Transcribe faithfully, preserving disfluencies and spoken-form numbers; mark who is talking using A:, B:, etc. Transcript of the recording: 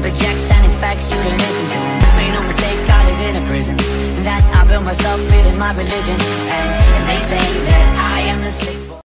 A: projects and expects you to listen to him. Made no mistake, I live in a prison that I built myself, it is my religion. And, and they say that I am the sick boy.